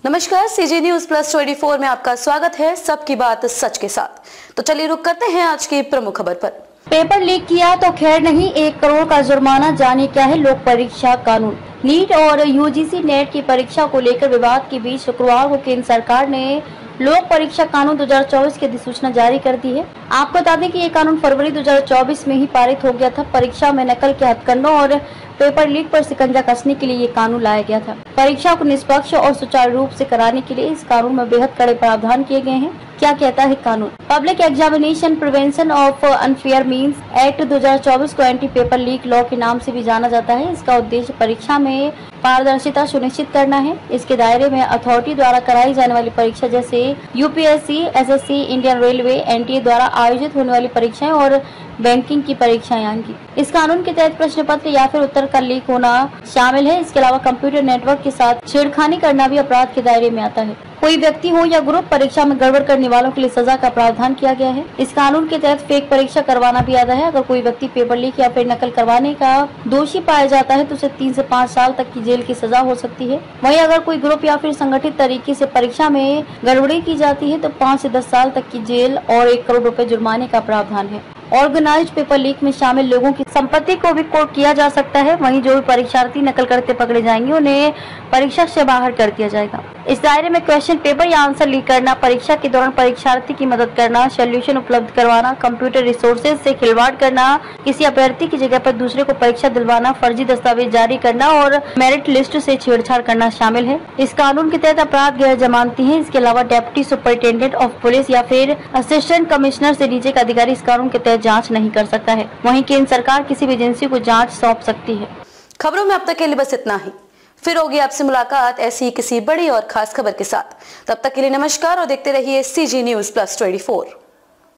नमस्कार, CG news plus 24 में आपका स्वागत है। सबकी बात सच के साथ। तो चलिए रुक करते हैं आज की प्रमुख खबर पर। पेपर लीक किया तो खैर नहीं, 1 करोड़ का जुर्माना। जाने क्या है लोक परीक्षा कानून। नीट और यूजीसी नेट की परीक्षा को लेकर विवाद के बीच शुक्रवार को केंद्र सरकार ने लोक परीक्षा कानून 2024 की अधिसूचना जारी कर दी है। आपको बता दें कि ये कानून फरवरी 2024 में ही पारित हो गया था। परीक्षा में नकल के हथकंडों और पेपर लीक पर शिकंजा कसने के लिए ये कानून लाया गया था। परीक्षा को निष्पक्ष और सुचारू रूप से कराने के लिए इस कानून में बेहद कड़े प्रावधान किए गए हैं। क्या कहता है कानून? Public examination prevention of unfair means act 2024 को एंटी पेपर लीक लॉ के नाम से भी जाना जाता है। इसका उद्देश्य परीक्षा में पारदर्शिता सुनिश्चित करना है। इसके दायरे में अथॉरिटी द्वारा कराई जाने वाली परीक्षा जैसे UPSC, SSC, Indian railway, NTA द्वारा आयोजित होने वाली परीक्षाएं और बैंकिंग की परीक्षाएं आएंगी। इस कानून के तहत प्रश्न पत्र या फिर उत्तर का लीक होना शामिल है। इसके अलावा कंप्यूटर नेटवर्क के साथ छेड़खानी करना भी अपराध के दायरे में आता है। कोई व्यक्ति हो या ग्रुप परीक्षा में गड़बड़ करने वालों के लिए सजा का प्रावधान किया गया है। इस कानून के तहत फेक परीक्षा करवाना भी आता है। अगर कोई व्यक्ति पेपर लीक या फिर नकल करवाने का दोषी पाया जाता है तो उसे 3 से 5 साल तक की जेल की सजा हो सकती है। वहीं अगर कोई ग्रुप या फिर संगठित तरीके से परीक्षा में गड़बड़ी की जाती है तो 5 से 10 साल तक की जेल और 1 करोड़ रुपए जुर्माने का प्रावधान है। ऑर्गेनाइज्ड पेपर लीक में शामिल लोगों की संपत्ति को भी कोर्ट किया जा सकता है। वहीं जो भी परीक्षार्थी नकल करते पकड़े जाएंगे उन्हें परीक्षा से बाहर कर दिया जाएगा। इस दायरे में क्वेश्चन पेपर या आंसर लीक करना, परीक्षा के दौरान परीक्षार्थी की मदद करना, सॉल्यूशन उपलब्ध करवाना, कंप्यूटर रिसोर्सेज से खिलवाड़ करना, किसी अभ्यर्थी की जगह पर दूसरे को परीक्षा दिलवाना, फर्जी दस्तावेज जारी करना और मेरिट लिस्ट से छेड़छाड़ करना शामिल है। इस कानून के तहत अपराध गैर जमानती है। इसके अलावा डेप्यूटी सुपरिटेंडेंट ऑफ पुलिस या फिर असिस्टेंट कमिश्नर से नीचे का अधिकारी इस कानून के तहत जांच नहीं कर सकता है। वहीं केंद्र सरकार किसी भी एजेंसी को जांच सौंप सकती है। खबरों में अब तक के लिए बस इतना ही। फिर होगी आपसे मुलाकात ऐसी किसी बड़ी और खास खबर के साथ। तब तक के लिए नमस्कार और देखते रहिए सीजी न्यूज प्लस 24।